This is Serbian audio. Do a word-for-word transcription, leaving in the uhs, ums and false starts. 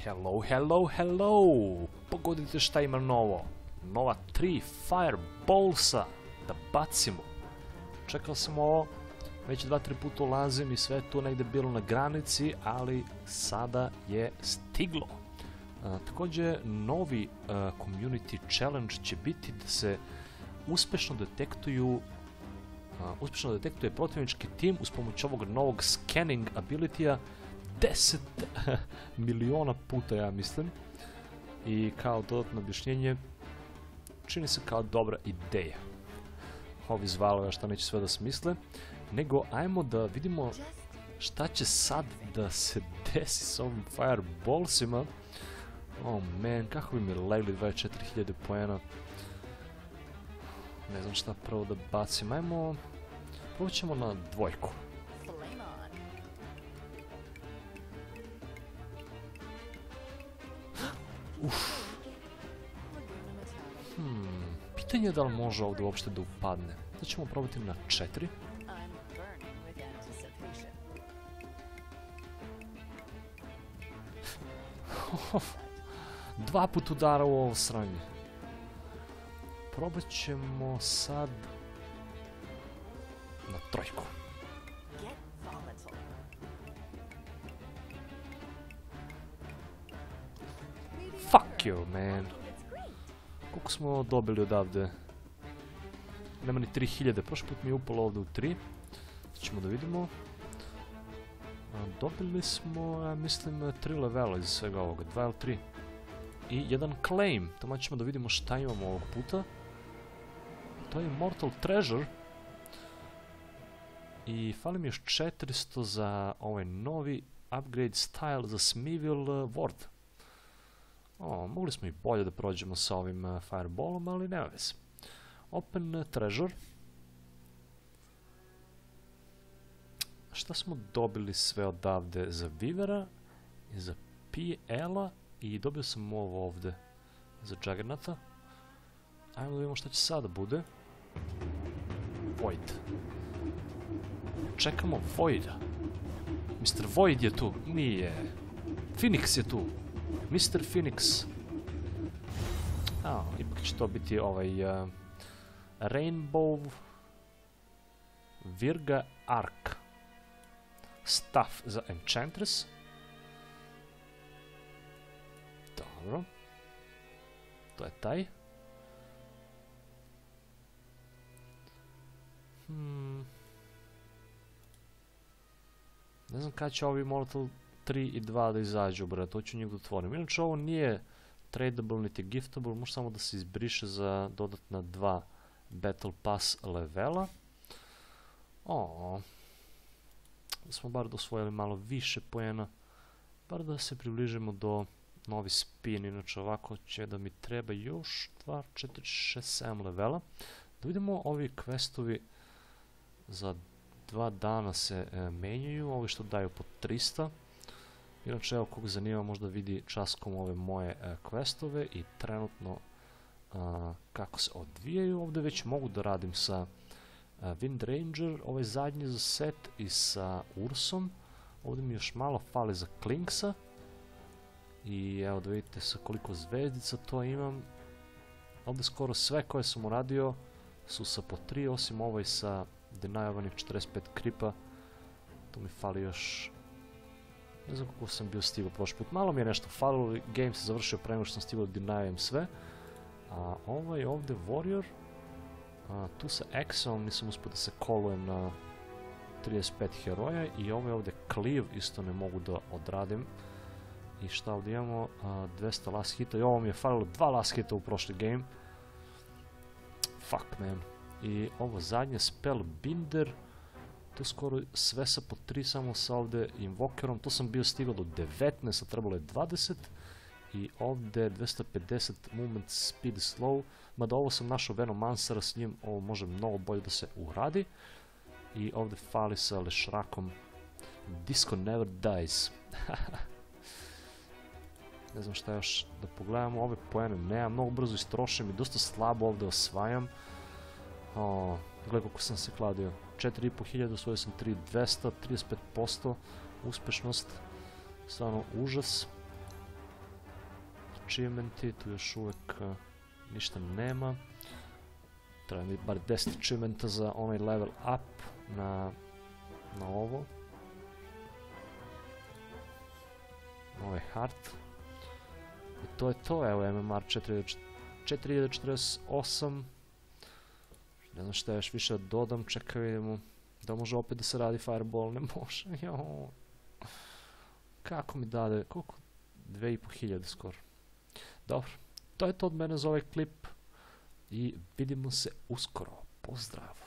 Hello, hello, hello! Pogodite šta ima novo. Nova tri Fireballsa da bacimo. Čekao sam ovo, već dva, tri puta ulazim i sve je tu negde bilo na granici, ali sada je stiglo. A, također, novi a, Community Challenge će biti da se uspešno detektuju a, uspešno detektuje protivnički tim uz pomoć ovog novog scanning ability-a deset miliona puta, ja mislim. I kao dodatno objašnjenje, čini se kao dobra ideja. Ovi zvalove šta neće sve da smisle, nego ajmo da vidimo šta će sad da se desi s ovim Fireballsima. Oh man, kako bi mi legli dvadeset četiri hiljade poena. Ne znam šta prvo da bacim, ajmo... Probat ćemo na dvojku. Uff. Hmm, pitanje je da li može ovdje uopšte da upadne. Da ćemo probati na četiri. Dva put udara u ovo sranje. Probat ćemo sad na trojku. Fuck you, man. Koliko smo dobili odavde? Nema ni tri hiljade. Prošli put mi je upalo ovdje u tri. Ćemo da vidimo. A, dobili smo, ja mislim, tri levela iz svega ovoga. Dva ili tri. I jedan claim. Tamo ćemo da vidimo šta imamo ovog puta. To je Immortal Treasure. I fali mi još četiristo za ovaj novi upgrade style za Smithville Ward. O, mogli smo i bolje da prođemo sa ovim uh, Fireballom, ali nema veze. Open uh, Treasure. Šta smo dobili sve odavde? Za Vivera i za P L-a i dobio sam ovo ovde za Juggernauta. Ajmo da vidimo šta će sada bude. Void. Čekamo Voida. mister Void je tu. Nije. Phoenix je tu. mister Phoenix. A, ipak će to biti ovaj uh, Rainbow Virga Arc. Staff za Enchantress. Dobro. To je taj. Hmm. Ne znam kada će ovi Mortal tri i dva da izađu, brate, to ću njih da otvorim. Inače ovo nije tradable niti giftable, može samo da se izbriše za dodatna dva Battle Pass levela. O, da smo bar dosvojili malo više poena, bar da se približimo do novi spin, inače ovako će da mi treba još dva, četiri, šest, sedam levela. Da vidimo ovi questovi za dva dana se e, menjaju, ovi što daju po trista. Inače, evo, kog zanima možda vidi časkom ove moje e, questove i trenutno a, kako se odvijaju. Ovdje već mogu da radim sa a, Wind Ranger, ovaj zadnji za set, i sa Ursom. Ovdje mi još malo fali za Klinksa. I evo da vidite sa koliko zvezdica to imam. Ovdje skoro sve koje sam uradio su sa po tri, osim ovaj sa denajovanih četrdeset pet kripa. Tu mi fali još... Ne znam kako sam bio stigao prošli put. Malo mi je nešto falilo, game se završio pre nego što sam stigao da denajujem sve. A ovaj ovdje Warrior, a, tu sa Exom nisam uspio da se kolujem na trideset pet heroja. I ovaj ovdje Cleave isto ne mogu da odradim. I šta ovdje imamo? A, dvesta last hita. I ovo mi je falilo dva last hita u prošli game. Fuck, man. I ovo zadnje Spell Binder. Tu skoro sve sa po tri, samo sa ovdje Invokerom. Tu sam bio stigao do devetnaest, a trebalo je dvadeset. I ovdje dvesta pedeset Movement Speed Slow. Mada ovo sam našao Venomancera, s njim ovo može mnogo bolje da se uradi. I ovdje fali sa Lešrakom Disco Never Dies. Ne znam šta još da pogledamo, ove poene nemam, mnogo brzo istrošim i dosta slabo ovdje osvajam. O, gledaj koliko sam se kladio, četiri i po hiljade, osvojio sam tri hiljade dvesta, trideset pet posto uspešnost, stvarno užas. achievementi, tu još uvijek uh, ništa nema. Treba mi bar deset achievementa za onaj level up na, na ovo. Ovaj heart. I to je to, evo M M R četiri hiljade četrdeset osam. Ne znam šta još više dodam, čekaj vidimo. Da može opet da se radi fireball, ne može, joj. Kako mi dade, koliko? Dve i po hiljade skoro. Dobro, to je to od mene za ovaj klip. I vidimo se uskoro. Pozdrav!